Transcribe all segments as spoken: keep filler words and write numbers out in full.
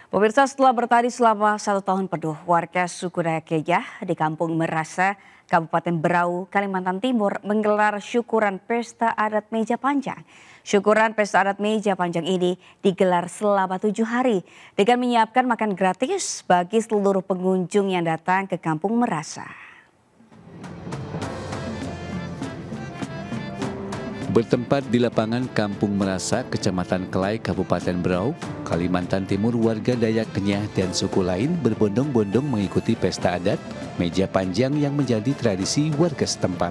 Pemirsa, setelah bertani selama satu tahun penuh, warga suku Dayak Kejah di Kampung Merasa, Kabupaten Berau, Kalimantan Timur menggelar syukuran pesta adat meja panjang. Syukuran pesta adat meja panjang ini digelar selama tujuh hari dengan menyiapkan makan gratis bagi seluruh pengunjung yang datang ke Kampung Merasa. Bertempat di lapangan Kampung Merasa, Kecamatan Kelai, Kabupaten Berau, Kalimantan Timur, warga Dayak Kenyah dan suku lain berbondong-bondong mengikuti pesta adat meja panjang yang menjadi tradisi warga setempat.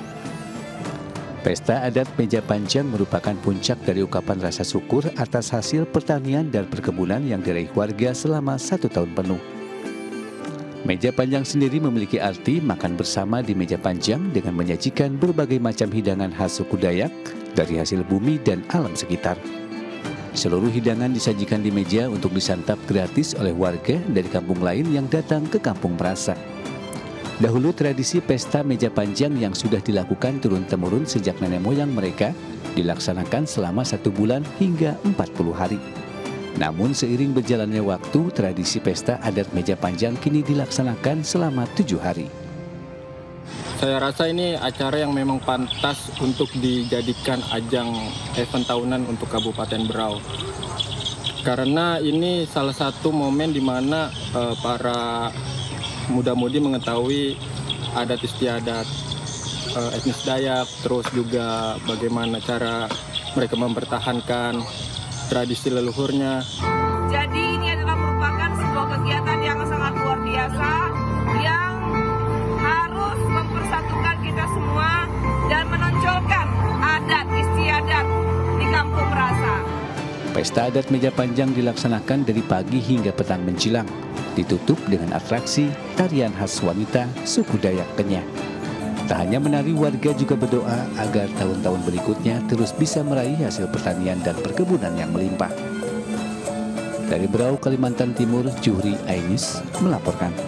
Pesta adat meja panjang merupakan puncak dari ungkapan rasa syukur atas hasil pertanian dan perkebunan yang diraih warga selama satu tahun penuh. Meja panjang sendiri memiliki arti makan bersama di meja panjang dengan menyajikan berbagai macam hidangan khas suku Dayak dari hasil bumi dan alam sekitar. Seluruh hidangan disajikan di meja untuk disantap gratis oleh warga dari kampung lain yang datang ke Kampung Merasa. Dahulu tradisi pesta meja panjang yang sudah dilakukan turun-temurun sejak nenek moyang mereka dilaksanakan selama satu bulan hingga empat puluh hari. Namun seiring berjalannya waktu, tradisi pesta adat meja panjang kini dilaksanakan selama tujuh hari. Saya rasa ini acara yang memang pantas untuk dijadikan ajang event tahunan untuk Kabupaten Berau. Karena ini salah satu momen di mana uh, para muda-mudi mengetahui adat istiadat uh, etnis Dayak, terus juga bagaimana cara mereka mempertahankan tradisi leluhurnya. Jadi ini adalah merupakan sebuah kegiatan yang sangat luar biasa yang harus mempersatukan kita semua dan menonjolkan adat istiadat di Kampung Merasa. Pesta adat meja panjang dilaksanakan dari pagi hingga petang menjelang, ditutup dengan atraksi tarian khas wanita suku Dayak Kenyah. Tak hanya menari, warga juga berdoa agar tahun-tahun berikutnya terus bisa meraih hasil pertanian dan perkebunan yang melimpah. Dari Berau, Kalimantan Timur, Juhri Ainis melaporkan.